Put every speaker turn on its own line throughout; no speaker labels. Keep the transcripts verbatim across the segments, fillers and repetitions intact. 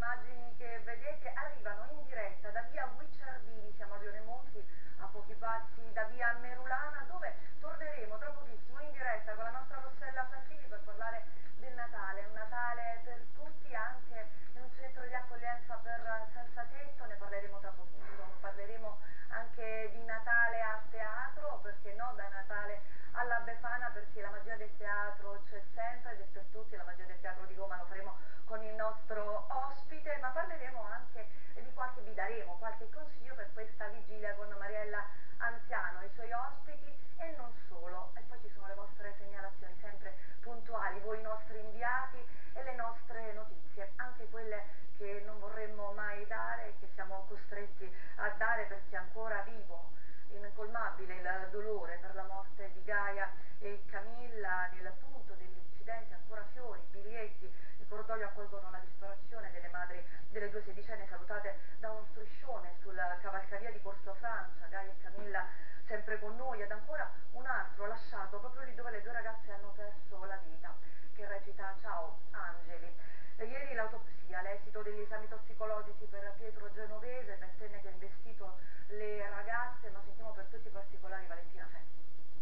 immagini che vedete arrivano in diretta da via Guicciardini, siamo a Rione Monti, a pochi passi da via Merulana, dove torneremo tra pochissimo in diretta con la nostra Rossella Santini per parlare del Natale, un Natale per tutti, anche in un centro di accoglienza per senza tetto. Ne parleremo tra pochissimo. Parleremo anche di Natale a teatro, perché no, da Natale alla Befana, perché la magia del teatro c'è sempre ed è per tutti. La magia del teatro di Roma lo faremo con il nostro ospite, ma parleremo anche di qualche, vi daremo qualche consiglio per questa vigilia con Mariella Anziano, i suoi ospiti e non solo. E poi ci sono le vostre segnalazioni sempre puntuali, voi i nostri inviati e le nostre notizie, anche quelle che non vorremmo mai dare e che siamo costretti a dare perché è ancora vivo, incolmabile il dolore per la morte di Gaia e Camilla. Nel punto dell'incidente ancora fiori, biglietti, il cordoglio accolgono la disperazione delle madri delle due sedicenne salutate da un striscione sul cavalcavia di Corso Francia. Gaia e Camilla sempre con noi, ed ancora un altro lasciato proprio lì dove le due ragazze hanno perso la vita, che recita Ciao Angeli. E ieri l'autopsia, l'esito degli esami tossicologici per Pietro Genovese, ventenne che ha investito le ragazze, ma sentiamo per tutti i particolari Valentina Fenni.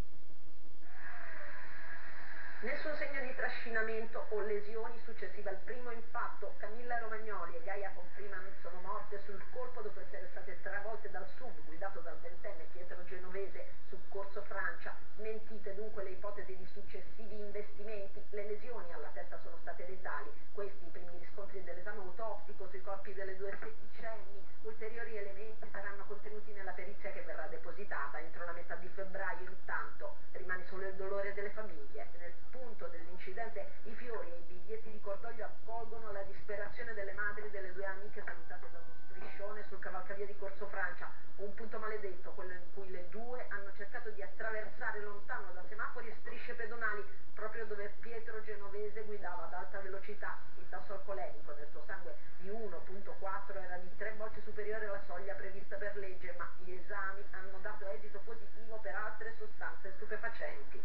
Nessun segno di trascinamento o lesioni successive al primo impatto. Camilla Romagnoli e Gaia Confriman sono morte sul colpo dopo essere state travolte dal S U V guidato dal ventenne Pietro Genovese su Corso Francia. Smentite dunque le ipotesi di successivi investimenti. Le lesioni alla testa sono state letali. Questi i primi riscontri dell'esame autoptico sui corpi delle due sedicenni. Ulteriori elementi saranno contenuti nella perizia che verrà depositata entro la metà di febbraio. Intanto rimane solo il dolore delle famiglie. Nel punto dell'incidente i fiori e i biglietti di cordoglio accolgono la disperazione delle madri delle due amiche salutate da uno striscione sul cavalcavia di Corso Francia, un punto maledetto, quello in cui le due hanno cercato di attraversare lontano da semafori e strisce pedonali, proprio dove Pietro Genovese guidava ad alta velocità. Il tasso alcolemico nel suo sangue di uno virgola quattro era di tre volte superiore alla soglia prevista per legge, ma gli esami hanno dato esito positivo per altre sostanze stupefacenti.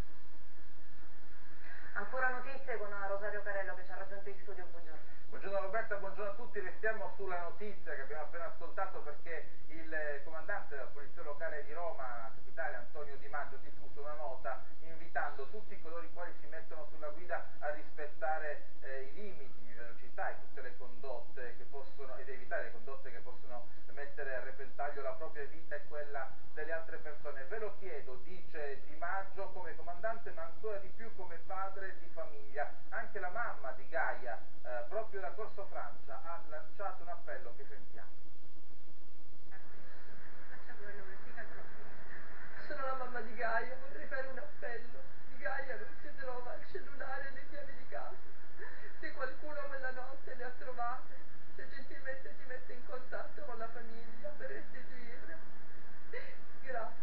Ancora notizie con Rosario Carello che ci ha raggiunto in studio. Buongiorno.
Buongiorno Roberta, buongiorno a tutti. Restiamo sulla notizia che abbiamo appena ascoltato, perché il comandante della Polizia Locale di Roma Capitale, Antonio Di Maggio, ha diffuso una nota invitando tutti coloro i quali si mettono sulla guida a rispettare eh, i limiti di velocità e tutte le condotte che possono, ed evitare le condotte che possono mettere a repentaglio la propria vita e quella delle altre persone. Ve lo chiedo, dice Di Maggio, come comandante ma ancora di più come padre di famiglia. Anche la mamma di Gaia, eh, proprio da Corso Francia, ha lanciato un appello che sentiamo.
Sono la mamma di Gaia, vorrei fare un appello. Di Gaia non si trova il cellulare e le chiavi di casa. Se qualcuno quella notte le ha trovate, se gentilmente si mette in contatto con la famiglia per restituirle. Grazie.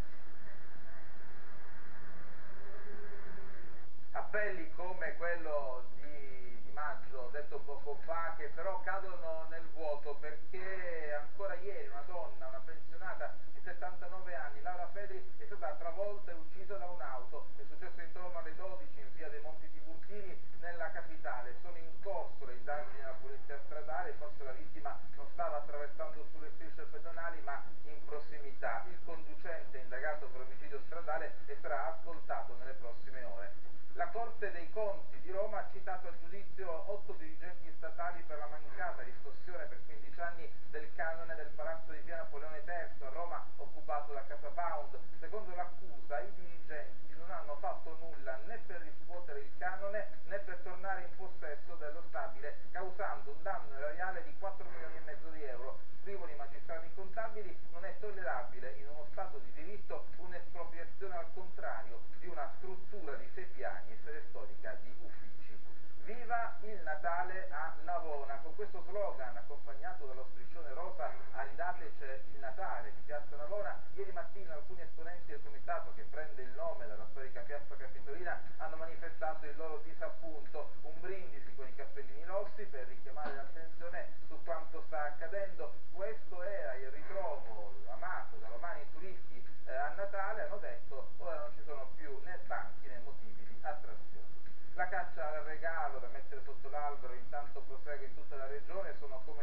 Appelli come quello di Di Maggio detto poco fa, che però cadono nel vuoto, perché ancora ieri una donna, una pensionata di settantanove anni, Laura Fedri, è stata travolta e uccisa da un'auto. È successo intorno alle dodici in via dei Monti Tiburtini nella capitale. Sono in corso le indagini della polizia stradale, forse la vittima non stava attraversando sulle strisce pedonali ma in prossimità. Il conducente indagato per omicidio stradale e sarà ascoltato nelle prossime ore. La Corte dei Conti di Roma ha citato a giudizio otto dirigenti statali per la mancata riscossione per quindici anni del canone del palazzo di via Napoleone terzo a Roma, occupato da Casa Pound. Secondo l'accusa, i dirigenti non hanno fatto nulla né per riscuotere il canone né per tornare in possesso dello stabile, causando un danno erariale di quattro milioni e mezzo di euro. Scrivono i magistrati contabili: non è tollerabile in uno Stato di diritto un'espropriazione al contrario di una struttura di sei piani e sede storica di uffici. Viva il Natale a Navona! Con questo slogan, accompagnato dallo striscione rosa "Aridateci il Natale" di Piazza Navona, ieri mattina alcuni esponenti del comitato, che prende il nome dalla storica piazza capitolina, hanno manifestato il loro disappunto. Un brindisi con i cappellini rossi per richiamare l'attenzione su quanto sta accadendo. Questo era il ritrovo amato da romani turisti eh, a Natale. Hanno detto: ora non ci sono più né banchi né motivi di attrazione. La caccia al regalo da mettere sotto l'albero intanto prosegue in tutta la regione. Sono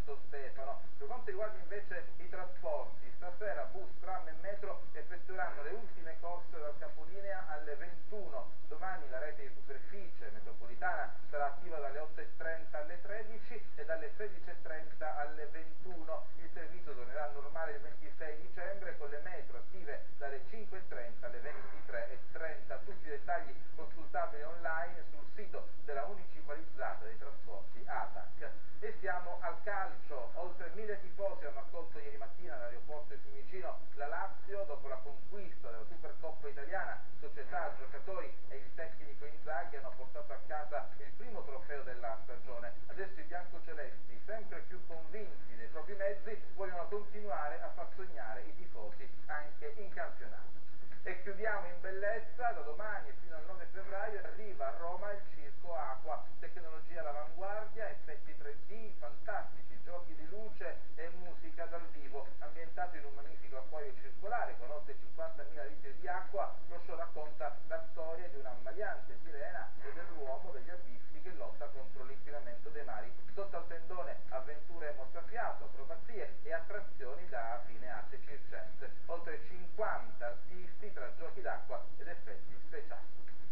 Santo Stefano. Per quanto riguarda invece i trasporti, stasera bus, tram e metro effettueranno le ultime corse dal capolinea alle ventuno. Domani la rete di superficie metropolitana sarà attiva dalle otto e trenta alle tredici e dalle sedici e trenta alle ventuno. Il servizio tornerà normale il ventisei dicembre con le metro attive dalle cinque e trenta alle ventitré e trenta. Tutti i dettagli consultabili online sul sito della municipalizzata dei trasporti A T A C. E siamo al calcio. Oltre mille tifosi hanno accolto ieri mattina all'aeroporto di Fiumicino la Lazio dopo la conquista della Supercoppa italiana. Società, giocatori e il tecnico Inzaghi hanno portato a casa il primo trofeo della stagione. Adesso i biancocelesti, sempre più convinti dei propri mezzi, vogliono continuare a far sognare i tifosi anche in campionato. E chiudiamo in bellezza. Da domani e fino al nove febbraio arriva a Roma il Circo Aqua, tecnologia all'avanguardia, effetti tre D, fantastici giochi di luce e musica dal vivo. Ambientato in un magnifico acquario circolare con oltre cinquantamila litri di acqua, lo show racconta la storia di un'ammaliante sirena e dell'uomo degli abissi che lotta contro l'inquinamento dei mari. Sotto al tendone avventure mozzafiato, acrobazie e attrazioni da fine arte circense. Oltre cinquanta artisti tra giochi d'acqua ed effetti speciali.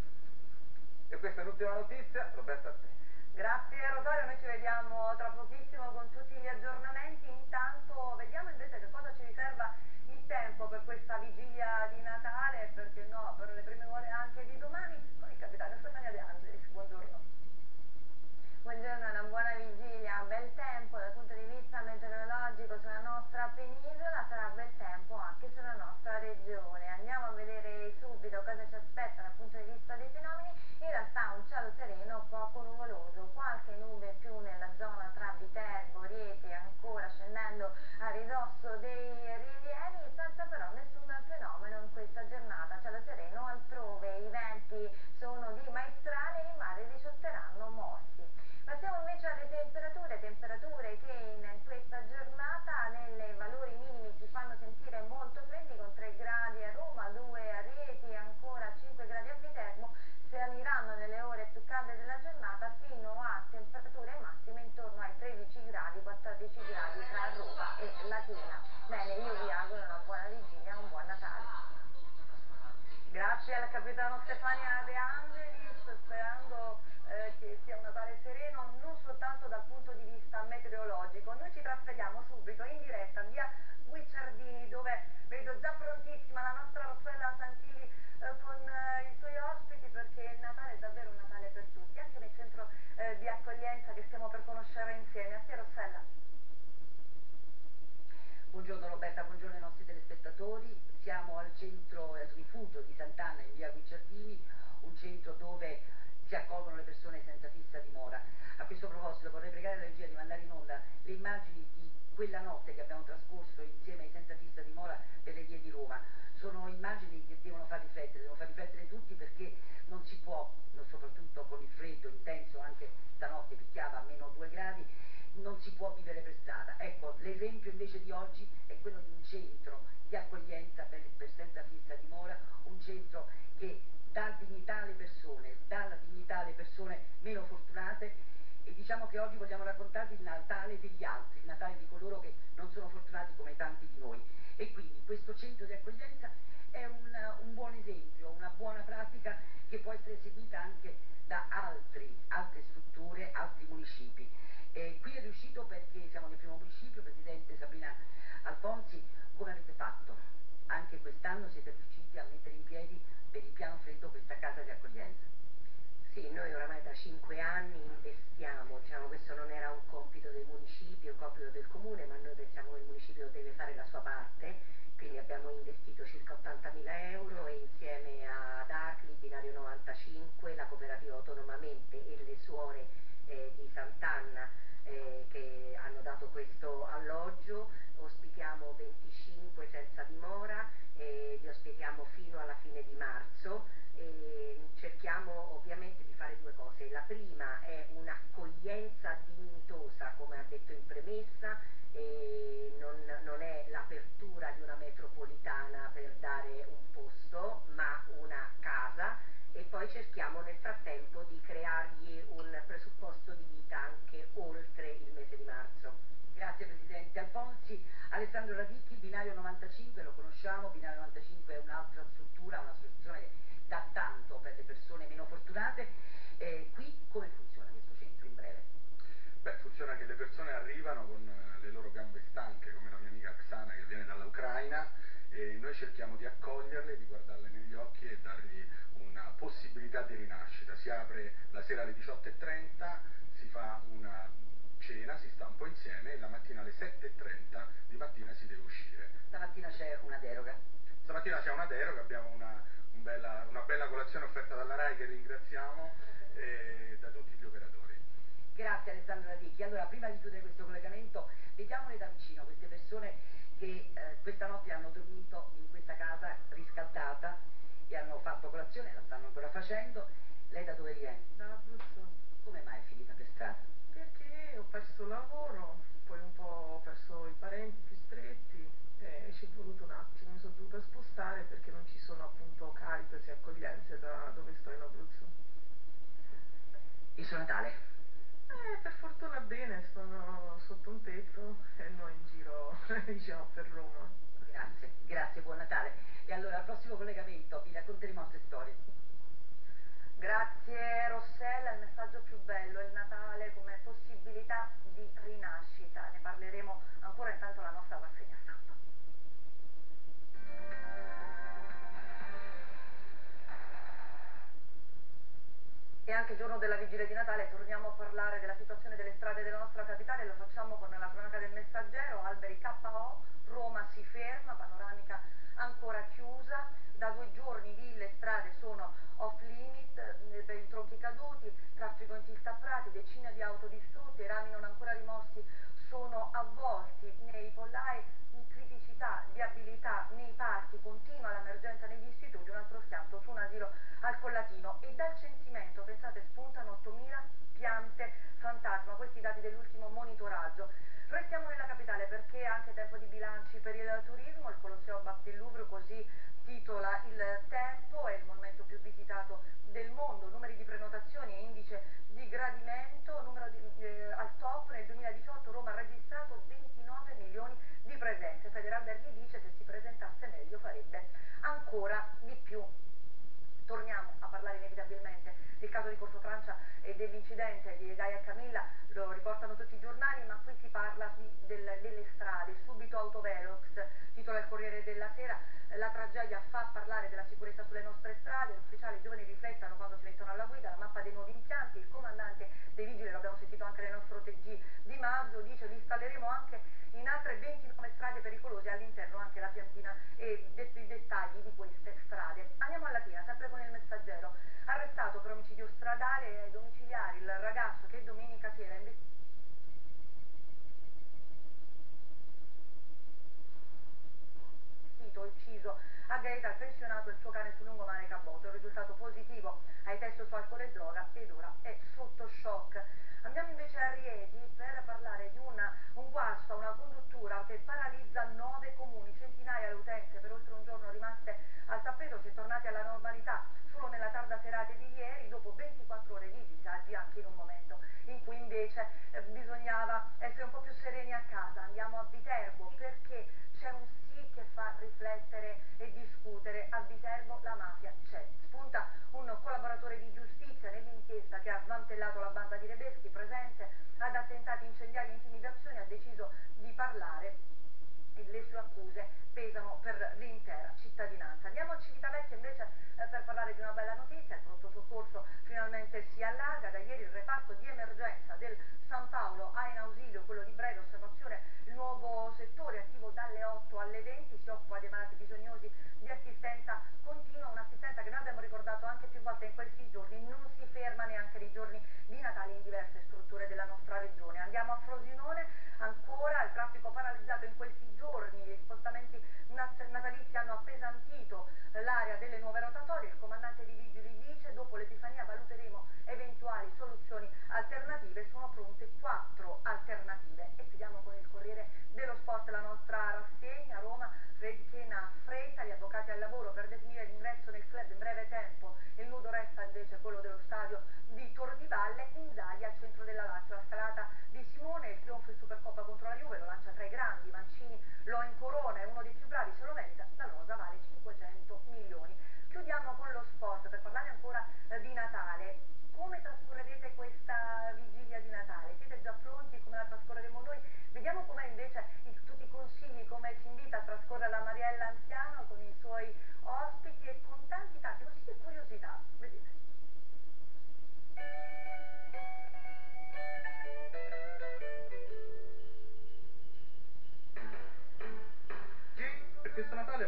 E questa è l'ultima notizia. Roberta, a te.
Grazie Rosario, noi ci vediamo tra pochissimo con tutti gli aggiornamenti. Intanto vediamo invece che cosa ci riserva il tempo per questa vigilia di Natale, perché no, per le prime ore anche di domani, con il capitano Stefania De Angelis. Buongiorno.
Buongiorno, una buona vigilia, bel tempo dal punto di vista meteorologico sulla nostra penisola, sarà bel tempo anche sulla nostra regione. Andiamo a vedere subito cosa ci aspetta dal punto di vista dei fenomeni. In realtà un cielo sereno poco nuvoloso, qualche nube in più nella zona tra Viterbo, Rieti, ancora scendendo a ridosso dei rilievi, senza però nessun fenomeno in questa giornata. Cielo sereno altrove, i venti sono di maestrale e i mari risulteranno mossi. Passiamo invece alle temperature, temperature che in questa giornata nelle valori minimi si fanno sentire molto freddi, con tre gradi a Roma, due a Rieti, ancora cinque gradi a Viterbo. Saliranno nelle ore più calde della giornata fino a temperature massime intorno ai tredici gradi, quattordici gradi tra Roma e Latina. Bene, io vi auguro una buona vigilia, un buon Natale.
Grazie al capitano Stefania De Angelis, sperando eh, che sia un Natale sereno non soltanto dal punto di vista meteorologico. Noi ci trasferiamo subito in diretta via Guicciardini, dove vedo già prontissima la nostra Rossella Santilli eh, con eh, i suoi ospiti, perché il Natale è davvero un Natale per tutti, anche nel centro eh, di accoglienza che stiamo per conoscere insieme. A te Rossella.
Buongiorno Roberta, buongiorno ai nostri telespettatori. Siamo al centro, al rifugio di Sant'Anna in via Guicciardini, un centro dove si accolgono le persone senza fissa dimora. A questo proposito vorrei pregare la regia di mandare in onda le immagini di quella notte che abbiamo trascorso insieme ai senza fissa dimora per le vie di Roma. Sono immagini che devono far riflettere, devono far riflettere tutti, perché non si può, soprattutto con il freddo intenso, anche stanotte picchiava a meno due gradi, non si può vivere per strada. Ecco, l'esempio invece di oggi è quello di un centro di accoglienza per, per senza fissa dimora, un centro che dà dignità alle persone, dà la dignità alle persone meno fortunate, e diciamo che oggi vogliamo raccontarvi il Natale degli altri, il Natale di coloro che non sono fortunati come tanti di noi. E quindi questo centro di accoglienza è un, un buon esempio, una buona pratica che può essere seguita anche da altri, altre strutture, altri municipi. E qui è riuscito perché siamo nel primo municipio. Presidente Sabrina Alfonsi, come avete fatto? Anche quest'anno siete riusciti a mettere in piedi per il piano freddo questa casa di accoglienza?
Sì, noi oramai da cinque anni investiamo, diciamo, questo non era un compito del municipio, un compito del comune, ma noi pensiamo che il municipio deve fare la sua parte, quindi abbiamo investito circa ottantamila euro e insieme ad A C L I, Binario novantacinque, la cooperativa Autonomamente e le suore eh, di Sant'Anna eh, che hanno dato questo alloggio, ospitiamo venticinque senza dimora, eh, li ospitiamo fino alla fine di marzo. E cerchiamo ovviamente di fare due cose. La prima è un'accoglienza dignitosa, come ha detto in premessa, e non, non è l'apertura di una metropolitana per dare un posto, ma una casa, e poi cerchiamo nel frattempo di creargli un presupposto di vita anche oltre il mese di marzo.
Grazie. Alessandro Radicchi, Binario novantacinque, lo conosciamo, Binario novantacinque è un'altra struttura, un'associazione che dà tanto per le persone meno fortunate. Eh, qui come funziona questo centro in breve?
Beh, funziona che le persone arrivano con le loro gambe stanche, come la mia amica Oksana che viene dall'Ucraina, e noi cerchiamo di accoglierle, di guardarle negli occhi e dargli una possibilità di rinascita. Si apre la sera alle diciotto e trenta, si fa una cena, si sta un po' insieme e la mattina alle sette e trenta di mattina si deve uscire.
Stamattina c'è una deroga.
Stamattina c'è una deroga, abbiamo una, un bella, una bella colazione offerta dalla RAI che ringraziamo e da tutti gli operatori.
Grazie Alessandro Radicchi. Allora, prima di chiudere questo collegamento, vediamole da vicino queste persone che eh, questa notte hanno dormito in questa casa riscaldata e hanno fatto colazione, la stanno ancora facendo. Lei da dove viene?
Da Abruzzo.
Come mai è finita per strada?
Perché ho perso il lavoro, poi un po' ho perso i parenti più stretti e ci è voluto un attimo, mi sono dovuta spostare perché non ci sono appunto Caritas e accoglienze da dove sto in Abruzzo.
Il suo Natale?
Eh, per fortuna bene, sono sotto un tetto e noi in giro, diciamo, per Roma.
Grazie, grazie, buon Natale. E allora al prossimo collegamento vi racconteremo altre storie.
Grazie Rossella, il messaggio più bello, il Natale come possibilità di rinascita. Ne parleremo ancora, intanto la nostra rassegna stampa. E anche il giorno della vigilia di Natale torniamo a parlare della situazione delle strade della nostra capitale, lo facciamo con la cronaca del Messaggero. Alberi K O, Roma si ferma, panoramica ancora chiusa, da due giorni ville e strade sono off limit per i tronchi caduti, traffico in Tilta Prati, decine di auto distrutte, i rami non ancora rimossi sono avvolti nei pollai, criticità, viabilità nei parchi, continua l'emergenza negli istituti, un altro schianto su un asilo al Collatino e dal censimento, pensate, spuntano ottomila piante fantasma, questi dati dell'ultimo monitoraggio. Restiamo nella capitale perché è anche tempo di bilanci per il turismo, il Colosseo batte il Louvre, così titola il Tempo, è il monumento più visitato del mondo, numeri di prenotazioni e indice di gradimento, numero di, eh, al top nel duemiladiciotto Roma ha registrato ventinove milioni di presenze, Federalberghi dice se si presentasse meglio farebbe ancora di più. Torniamo a parlare inevitabilmente del caso di Corso Francia e dell'incidente di Gaia e Camilla, lo riportano tutti i giornali, ma qui si parla di, del, delle strade, subito autovelox, titola il Corriere della Sera, la tragedia fa parlare della sicurezza sulle nostre strade, gli ufficiali giovani riflettono quando si mettono alla guida, la mappa dei nuovi impianti, il comandante dei vigili, l'abbiamo sentito anche nel nostro T G di maggio, dice li installeremo anche in altre ventinove strade pericolose, all'interno anche la piantina e i dettagli di queste strade. Andiamo a Latina, sempre con il Messaggero, arrestato per omicidio stradale e ai domiciliari il ragazzo che domenica sera investito ucciso a Gaeta, il pensionato e il suo cane sul lungomare Caboto, il risultato positivo ai test su alcol e droga ed ora è sotto shock. Andiamo invece a Rieti per parlare di una, un guasto a una conduttura che paralizza nove comuni, centinaia le utenze per oltre un giorno rimaste al tappeto, si è tornati alla normalità solo nella tarda serata di ieri, dopo ventiquattro ore di disagi, anche in un momento in cui invece eh, bisognava essere un po' più sereni a casa. Andiamo a Viterbo perché c'è un sì che fa riflettere e discutere. A Viterbo la mafia c'è. Spunta un collaboratore di giustizia nell'inchiesta che ha smantellato la banda di Rebeschi, presente ad attentati incendiari e intimidazioni, ha deciso di parlare e le sue accuse pesano per l'intera cittadinanza. Andiamo a Civitavecchia invece eh, per parlare di una bella notizia, il pronto soccorso finalmente si allarga, da ieri il reparto di emergenza del San Paolo ha in ausilio quello di breve osservazione, il nuovo settore attivo dalle otto alle venti, si occupa dei malati bisognosi di assistenza continua, un'assistenza che noi abbiamo ricordato anche più volte in questi giorni, non si ferma neanche nei giorni di Natale in diverse strutture della nostra regione. Andiamo a Frosinone, ancora il traffico paralizzato in questi giorni, gli spostamenti natalizi hanno appesantito l'area delle nuove rotatorie, il comandante di vigili dice dopo l'Epifania valuteremo eventuali soluzioni alternative, sono pronte quattro alternative e chiudiamo con il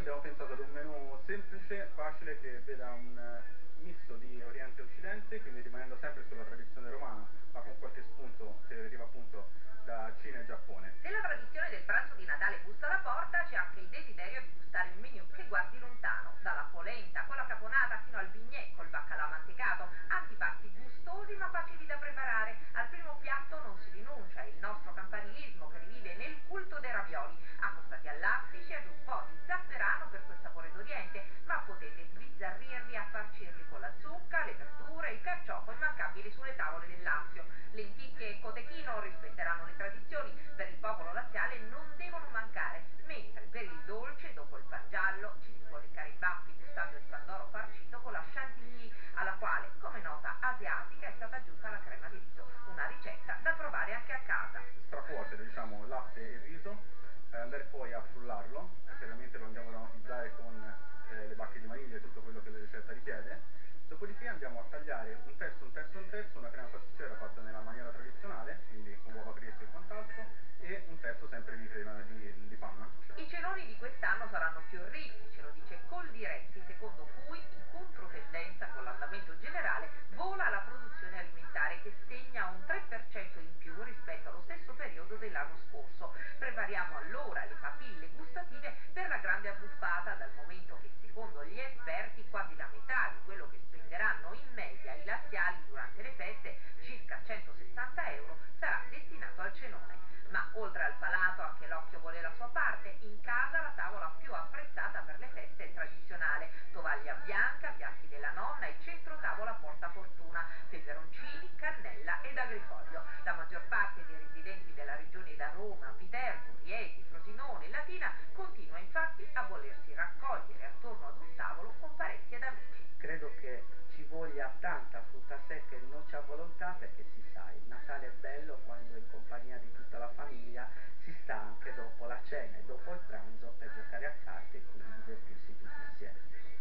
abbiamo pensato ad un menù semplice, facile, che veda un misto di Oriente e Occidente, quindi rimanendo sempre sulla tradizione romana, ma con qualche spunto che deriva appunto da Cina e Giappone.
Nella tradizione del pranzo di Natale bussa alla porta c'è anche il desiderio di gustare un menù che guardi lontano, dalla polenta con la caponata fino al bignè col baccalà mantecato, antipasti gustosi ma facili da preparare. Al primo piatto non si rinuncia, il nostro campanilismo che rivive nel culto dei ravioli, accostati all'astice ed un po' di zafferano per quel sapore d'Oriente, ma potete sbizzarrirvi a farcirli con la zucca, le verdure, il carciofo immancabili sulle tavole del Lazio. Lenticchie e cotechino rispetteranno le tradizioni, per il popolo laziale non devono mancare, mentre per il dolce, dopo il pangiallo, ci si può leccare i baffi gustando il pandoro farcito con la chantilly, alla quale, come nota asiatica, è stata aggiunta la crema di riso, una ricetta da provare anche a casa.
Stracuocere, diciamo, latte e riso, eh, andare poi a frullarlo, chiaramente lo andiamo ad aromatizzare con eh, le bacche di vaniglia e tutto quello che la ricetta richiede. Dopodiché andiamo a tagliare un terzo, un terzo, un terzo, una crema pasticcera fatta nella maniera tradizionale, quindi con uova fresche e quant'altro, e un terzo sempre di crema di, di panna.
I cenoni di quest'anno saranno più ricchi, ce lo dice Coldiretti, secondo cui, in controtendenza con l'andamento generale, vola la produzione alimentare che segna un tre per cento in più rispetto allo stesso periodo dell'anno scorso. Prepariamo allora le papille gustative per la grande abbuffata, dal momento che secondo gli esperti quasi la metà di quello che spenderanno in media i laziali durante le feste, circa centosessanta euro, sarà destinato al cenone. Ma oltre al palato anche l'occhio vuole la sua parte. In casa la tavola più apprezzata per le feste è tradizionale: tovaglia bianca, piatti della nonna e centro tavola portafortuna, peperoncini, cannella ed agrifoglio. La maggior parte dei residenti della regione da Roma, Viterbo, Rieti, Frosinone e Latina continua infatti a volersi raccogliere attorno ad un tavolo con parenti ed amici.
Credo che ci voglia tanta frutta secca e noce a volontà, perché si sa, il Natale è bello quando in compagnia di tutta la famiglia si sta anche dopo la cena e dopo il pranzo per giocare a carte e quindi divertirsi tutti insieme.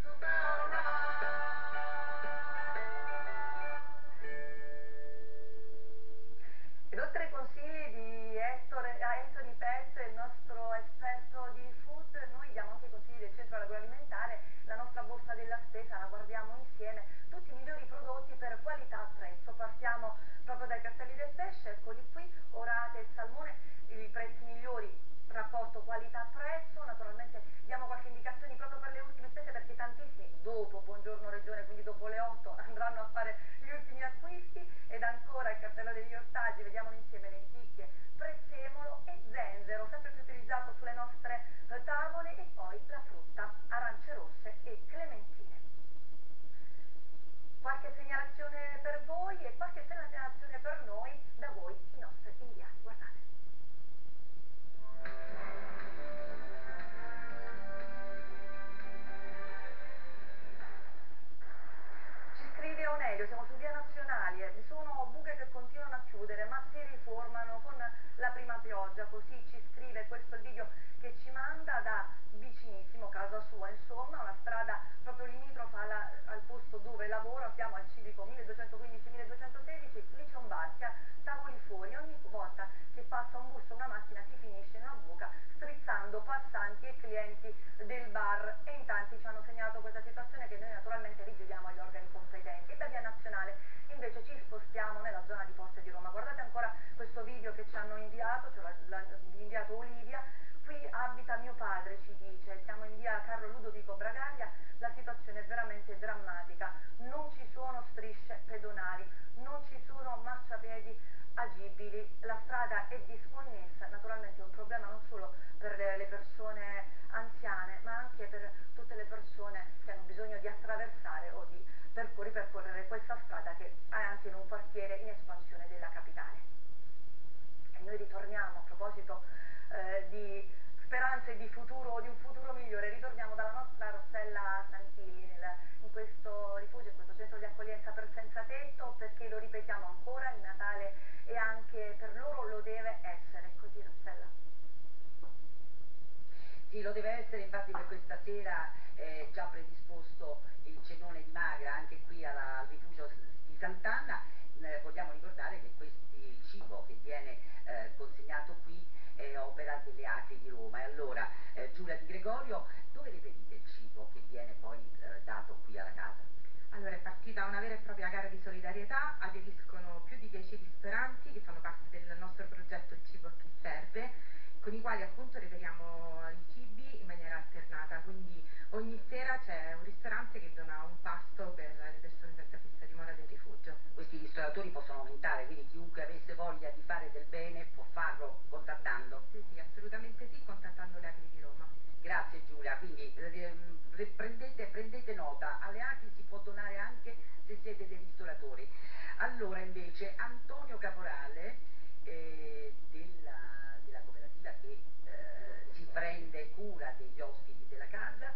Ed oltre ai consigli di Ettore, Anthony Pezzo, il nostro esperto di food, noi diamo anche i consigli del centro agroalimentare, la nostra borsa della spesa, la guardiamo insieme, tutti i migliori prodotti per qualità e prezzo. Partiamo proprio dai cartelli del pesce, eccoli qui, orate e salmone, i prezzi migliori, rapporto qualità-prezzo. Naturalmente diamo qualche indicazione proprio per le ultime spese, perché tantissimi dopo Buongiorno Regione, quindi dopo le otto, andranno a fare gli ultimi acquisti. Ed ancora il cartello degli ortaggi, vediamolo insieme: lenticchie, prezzemolo e zenzero, sempre più utilizzato sulle nostre tavole, e poi la frutta, arance rosse e clementine. Qualche segnalazione per voi e qualche segnalazione per noi da voi, i nostri inviati. Guardate. Ci scrive Onelio, siamo su via Nazionali, eh, vi sono buche che continuano a chiudere ma si riformano con la prima pioggia, così ci scrive. Questo è il video che ci manda da vicinissimo casa sua, insomma, una strada proprio limitrofa alla, al posto dove lavora. Siamo al civico milleduecentoquindici milleduecentosedici, lì c'è un bar che ha tavoli fuori, ogni volta che passa un bus o una macchina si finisce in una buca, strizzando passanti e clienti del bar, e in tanti ci hanno segnalato questa situazione, che noi naturalmente rigiriamo agli organi competenti. E da via Nazionale invece ci spostiamo nella zona di Poste di Roma. Guardate ancora questo video che ci hanno inviato, cioè l'inviato Olivia. Qui abita mio padre, ci dice, siamo in via Carlo Ludovico Bragaglia, la situazione è veramente drammatica, non ci sono strisce pedonali, non ci sono marciapiedi agibili, la strada è disconnessa. Naturalmente è un problema non solo per le, le persone anziane, ma anche per tutte le persone che hanno bisogno di attraversare o di percorri, percorrere questa strada, che è anche in un quartiere in espansione della capitale. E noi ritorniamo, a proposito eh, di speranze e di futuro, di un futuro migliore, ritorniamo dalla nostra Rossella Santilli nel, in questo rifugio, in questo centro di accoglienza per senza tetto, perché lo ripetiamo ancora, il Natale e anche per loro lo deve essere. Così, Rossella?
Sì, lo deve essere, infatti per questa sera è già predisposto il cenone di Magra anche qui alla, al rifugio di Sant'Anna. Eh, vogliamo ricordare che questi, il cibo che viene eh, consegnato qui è opera delle Acri di Roma. E allora, eh, Giulia Di Gregorio, dove dove reperite il cibo che viene poi eh, dato qui alla casa?
Allora, è partita una vera e propria gara di solidarietà, aderiscono più di dieci ristoranti che fanno parte del nostro progetto Il cibo a chi serve, con i quali appunto reperiamo i cibi in maniera alternata, quindi ogni sera c'è un ristorante che dona un pasto per le persone senza fissa dimora del rifugio.
Questi ristoratori possono aumentare, quindi chiunque avesse voglia di fare del bene può farlo contattando?
Sì, sì, assolutamente sì, contattando le Acri di Roma.
Grazie Giulia, quindi eh, prendete, prendete nota, alle Acri si può donare anche se siete dei ristoratori. Allora invece Antonio Caporale eh, della, della cooperativa che eh, si prende cura degli ospiti della casa,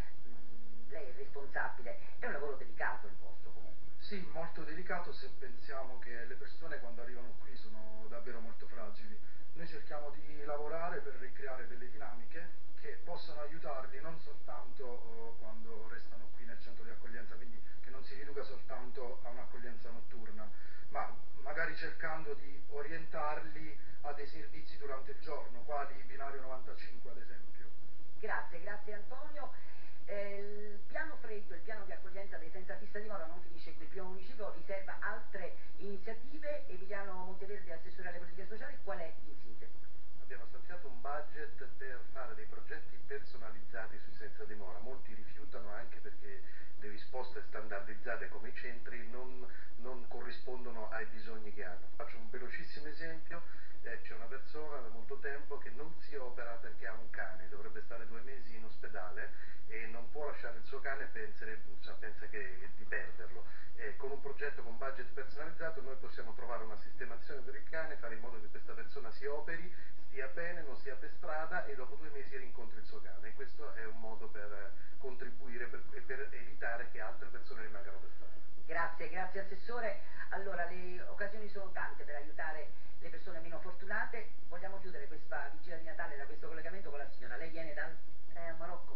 mh, lei è responsabile, è un lavoro delicato il vostro comunque.
Sì, molto delicato se pensiamo che le persone quando arrivano qui sono davvero molto fragili. Noi cerchiamo di lavorare per ricreare delle dinamiche che possano aiutarli non soltanto uh, quando restano qui nel centro di accoglienza, quindi che non si riduca soltanto a un'accoglienza notturna, ma magari cercando di orientarli a dei servizi durante il giorno, quali il binario novantacinque ad esempio.
Grazie, grazie Antonio. Eh, il piano freddo, il piano di accoglienza dei senza fissa dimora non finisce qui, il primo municipio riserva altre iniziative. Emiliano Monteverde, assessore alle politiche sociali, qual è in sintesi?
Abbiamo stanziato un budget per fare dei progetti personalizzati sui senza dimora, molti rifiutano anche perché le risposte standardizzate come i centri non, non corrispondono ai bisogni che hanno. Faccio un velocissimo esempio, eh, c'è una persona da molto tempo che non si opera perché ha un cane, dovrebbe stare due mesi in ospedale e non può lasciare il suo cane, pensa, pensa che, di perderlo. Eh, con un progetto con budget personalizzato noi possiamo trovare una sistemazione per il cane, fare in modo che questa persona si operi, stia bene, non sia per strada e dopo due mesi rincontri il suo cane. E questo è un modo per contribuire per, e per evitare che altre persone rimangano per strada.
Grazie, grazie Assessore. Allora, le occasioni sono tante per aiutare le persone meno fortunate. Vogliamo chiudere questa vigilia di Natale da questo collegamento con la signora. Lei viene dal
eh, Marocco.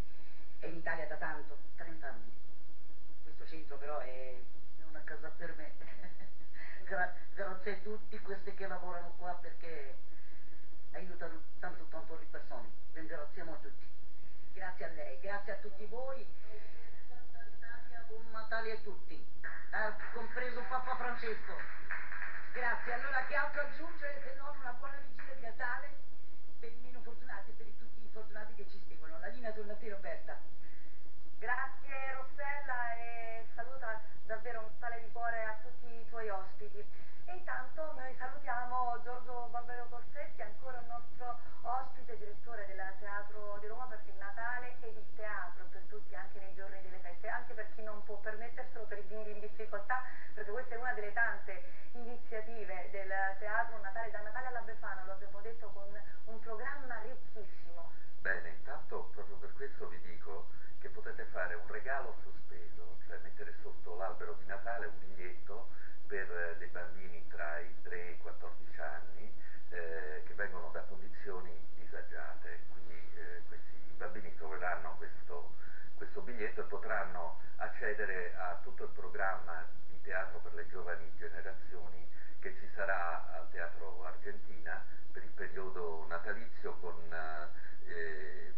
È in Italia da tanto?
trenta anni.
Questo centro però è...
è una casa per me. Gra grazie a tutti questi che lavorano qua perché aiutano tanto tanto le persone. Ringraziamo a tutti.
Grazie a lei, grazie a tutti voi.
Buon Natale a tutti, eh, compreso Papa Francesco.
Grazie, allora che altro aggiungere se non una buona vigilia di Natale per i meno fortunati e per tutti i fortunati che ci seguono. La linea torna a te Roberta.
Grazie Rossella e saluta davvero un tale di cuore a tutti i tuoi ospiti. E intanto noi salutiamo Giorgio Barbero Corsetti, ancora il nostro ospite, direttore del Teatro di Roma, perché il Natale ed il teatro per tutti anche nei giorni delle feste, anche per chi non può permetterselo, per i bimbi in difficoltà, perché questa è una delle tante iniziative del Teatro Natale, da Natale alla Befana, lo abbiamo detto, con un programma ricchissimo.
Bene, intanto proprio per questo vi dico che potete fare un regalo sospeso, cioè mettere sotto l'albero di Natale un biglietto per dei bambini tra i tre e i quattordici anni eh, che vengono da condizioni disagiate, quindi eh, questi bambini troveranno questo, questo biglietto e potranno accedere a tutto il programma di teatro per le giovani generazioni che ci sarà al Teatro Argentina per il periodo natalizio con eh,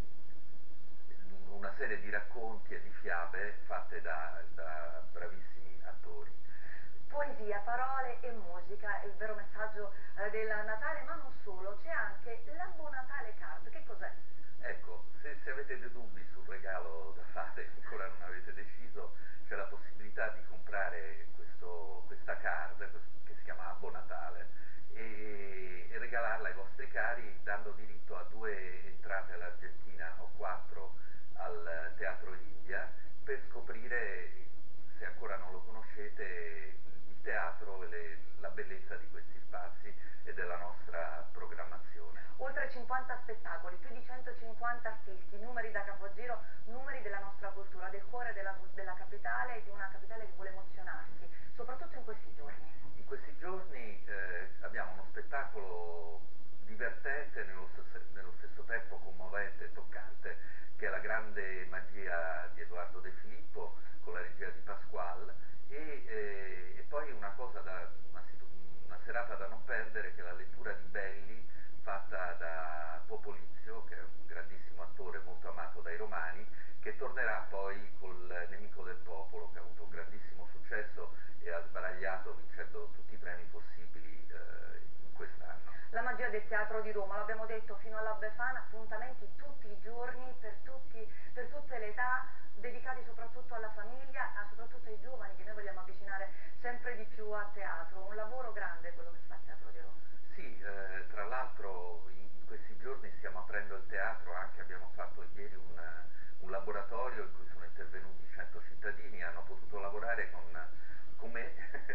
una serie di racconti e di fiabe fatte da, da bravissimi attori.
Poesia, parole e musica è il vero messaggio eh, del Natale, ma non solo, c'è anche la Buon Natale Card. Che cos'è?
Ecco, se, se avete dei dubbi sul regalo da fare, ancora non avete deciso, c'è la possibilità di comprare questo, questa card che si chiama Buon Natale e, e regalarla ai vostri cari dando diritto a due entrate all'Argentina o quattro al Teatro India per scoprire, se ancora non lo conoscete, il teatro e le, la bellezza di questi spazi e della nostra programmazione.
Oltre cinquanta spettacoli, più di centocinquanta artisti, numeri da capogiro, numeri della nostra cultura, del cuore della, della capitale e di una capitale che vuole emozionarsi, soprattutto in questi giorni.
In questi giorni eh, abbiamo uno spettacolo divertente, nello stesso, nello stesso tempo commovente e toccante, che è La grande magia di Edoardo De Filippo, con la regia di Pasquale, e, eh, e poi una cosa da, una, una serata da non perdere, che è la lettura di Belli fatta da Popolizio, che è un grandissimo attore molto amato dai romani, che tornerà poi col Nemico del Popolo, che ha avuto un grandissimo successo e ha sbaragliato vincendo tutti i premi possibili eh, in quest'anno.
La magia del teatro di Roma, l'abbiamo detto fino alla Befana, appuntamenti tutti i giorni, per, tutti, per tutte le età, dedicati soprattutto alla famiglia, ma soprattutto ai giovani che noi vogliamo avvicinare sempre di più a teatro. Un lavoro grande quello che fa il Teatro di Roma.
Sì, eh, tra l'altro in, in questi giorni stiamo aprendo il teatro, anche abbiamo fatto ieri un, un laboratorio in cui sono intervenuti cento cittadini, hanno potuto lavorare con, con me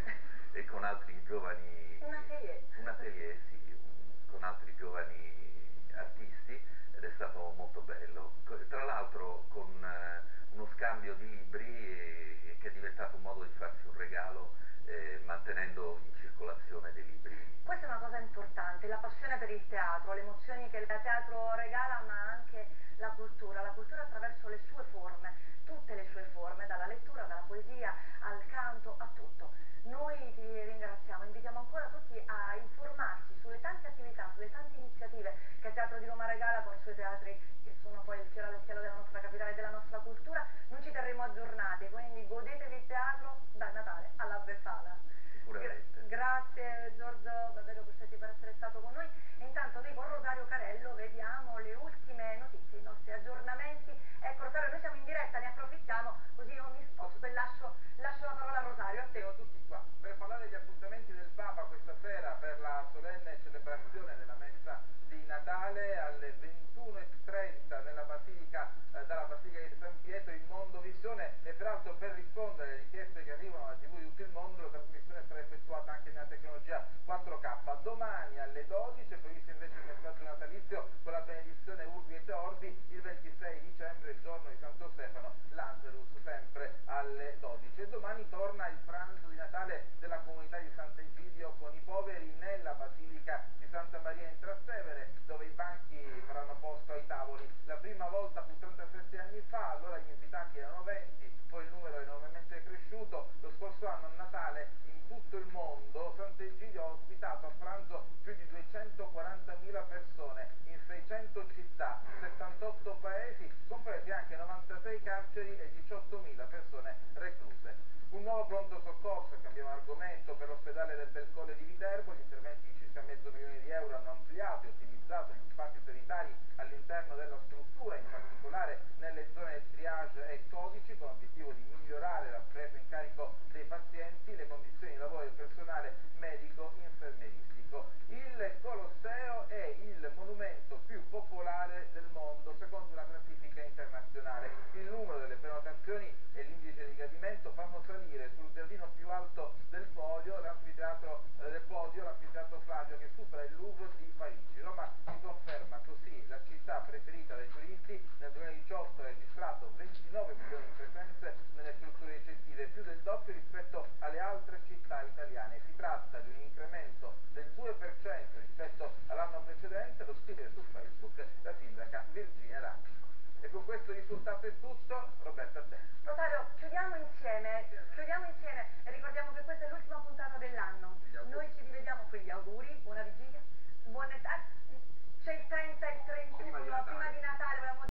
e con altri giovani,
un atelier,
un atelier sì, con altri giovani artisti, ed è stato molto bello. Tra l'altro con eh, uno scambio di libri eh, che è diventato un modo di farsi un regalo, eh, mantenendo in circolazione dei libri.
Questa è una cosa importante, la passione per il teatro, le emozioni che il teatro regala, ma anche la cultura, la cultura attraverso le sue forme, tutte le sue forme, dalla lettura, dalla poesia, al canto, a tutto. Noi ti ringraziamo, invitiamo ancora tutti a informarsi sulle tante attività, sulle tante iniziative che il Teatro di Roma regala con i suoi teatri, che sono poi il fiore all'occhiello della nostra capitale e della nostra cultura. Noi ci terremo aggiornati, quindi godetevi il teatro dal Natale alla Befana.
Sicuramente.
Grazie Giorgio, davvero perfetti per essere stato con noi. E intanto noi con Rosario Carello vediamo le ultime notizie, i nostri aggiornamenti. Ecco Rosario, noi siamo in diretta, ne approfittiamo, così io mi sposto e lascio, lascio la parola a Rosario, a te.
Siamo tutti qua per parlare degli appuntamenti del Papa questa sera per la solenne celebrazione della messa di Natale alle ventuno e trenta nella Basilica, eh, dalla Basilica di San Pietro in Mondovisione. E peraltro, per rispondere alle richieste che arrivano alla tivù di tutto il mondo, la trasmissione sarà effettuata anche nella tecnologia quattro K. Domani alle dodici è previsto invece il messaggio natalizio con la benedizione Urbi et Orbi. Il ventisei dicembre, il giorno di Santo Stefano, l'Angelus sempre alle dodici. E domani torna il pranzo di Natale della comunità di Sant'Egidio con i poveri nella Basilica di Santa Maria in Trastevere, dove i banchi faranno posto ai tavoli. La prima volta fu trentasette anni fa, allora gli invitati erano venti, poi il numero è enormemente cresciuto. Lo scorso anno a Natale in tutto il mondo Sant'Egidio ha ospitato a pranzo più di duecentoquarantamila persone in seicento città, settantotto paesi, compresi anche novantasei carceri e diciottomila persone recluse. Un nuovo pronto soccorso, cambiamo argomento, per l'ospedale del Belcolle di Viterbo. Gli interventi di circa mezzo milione di euro hanno ampliato e ottimizzato gli spazi sanitari all'interno della struttura, in